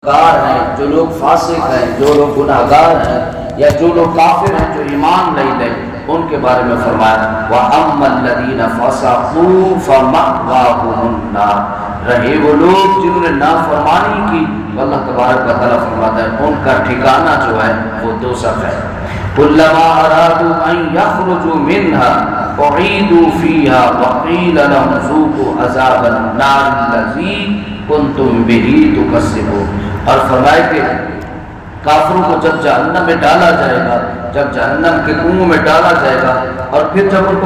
گار ہیں، جو لوگ فاسق ہیں، جو لوگ گناہگار ہیں، یا جو لوگ کافر ہیں جو ایمان نہیں لے، ان کے بارے میں فرمایا وَأَمَّا الَّذِينَ فَسَقُوا فَمَأْوَاهُمُ النَّارُ، رہے وہ لوگ جنہوں نے نافرمانی کی تو اللہ تبارک و تعالیٰ فرماتا ہے ان کا ٹھکانہ جو ہے وہ دوزخ ہے۔ كُلَّمَا أَرَادُوا أَن يَخْرُجُوا مِنْهَا أُعِيدُوا فِيهَا وَقِيلَ لَهُمْ ذُوقُوا عَذَابَ النَّارِ الَّذِي كُنتُم بِهِ تُكَذِّبُونَ، اور فرمائے کہ کافروں کو جب جہنم میں ڈالا جائے گا، جب جہنم کے کنویں میں ڈالا جائے گا، اور پھر جب ان کو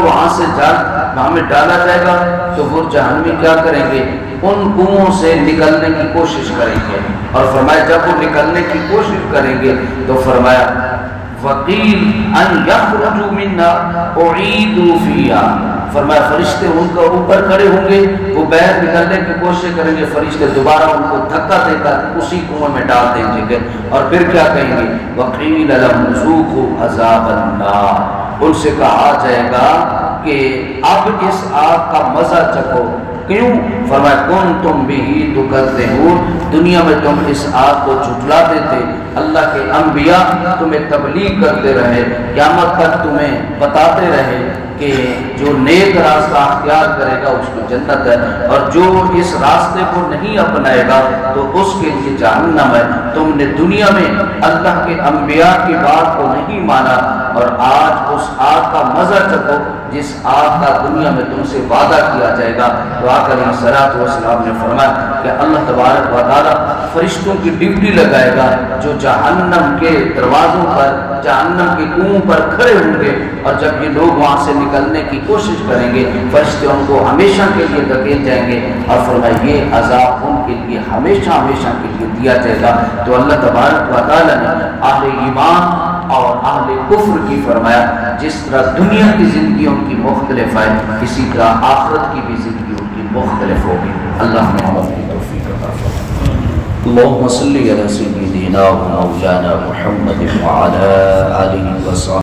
وہاں میں ڈالا جائے گا تو وہ جہنمی کیا کریں گے؟ ان کنووں سے نکلنے کی کوشش کریں گے، اور فرمایا جب وہ نکلنے کی کوشش کریں گے تو فرمایا وَقِيلَ أَن يَخْرُجُوا مِنْهَا أُعِيدُوا فِيهَا، فرمایا فرشتے ان کا اوپر کھڑے ہوں گے، وہ باہر نکلنے کی کوشش کریں گے، فرشتے دوبارہ ان کو دھکا دے کر اسی کنویں میں ڈال دیں گے، اور پھر کیا کہیں گے؟ وَقِيلَ لَهُمْ ذُوقُوا عَذَابَ النَّارِ، ان سے کہا جائے گا کہ اب اس آگ کا مزہ چکھو۔ کیوں؟ فرمایا كُنتُم بِهِ تُكَذِّبُونَ، دنیا میں تم اس آگ کو جھٹلاتے تھے، اللہ کے انبیاء تمہیں تبلیغ کرتے رہے، قیامت تک تمہیں بتاتے رہے کہ جو نیک راستہ اختیار کرے گا اس کو جنت ہے، اور جو اس راستے کو نہیں اپنائے گا تو اس کے لیے جہنم ہے۔ تم نے دنیا میں اللہ کے انبیاء کی بات کو نہیں مانا، اور آج اس آگ کا مزہ چکھو جس آگ کا دنیا میں تم سے وعدہ کیا جائے گا۔ تو آقا علیہ الصلوۃ والسلام نے فرمایا کہ اللہ تبارک و تعالیٰ فرشتوں کی ڈیوٹی لگائے گا جو جہنم کے دروازوں پر، جہنم کے کنویں پر کھڑے ہوں گے، اور جب یہ لوگ وہاں سے نکلنے کی کوشش کریں گے فرشتے ان کو ہمیشہ کے لیے دھکیل جائیں گے، اور فرمایا یہ عذاب ان کے لیے ہمیشہ ہمیشہ کے لیے دیا جائے گا۔ تو اللہ تبارک و تعالیٰ نے اہل ایمان اور اہل کفر کی فرمایا جس طرح دنیا کی زندگی ان کی مختلف ہے اسی طرح آخرت کی بھی زندگی ان کی مختلف ہوگی۔ اللہ نے ہمیں توفیق عطا فرمائے۔ اللهم صل على سيدنا ومولانا محمد وعلى آله وصحبه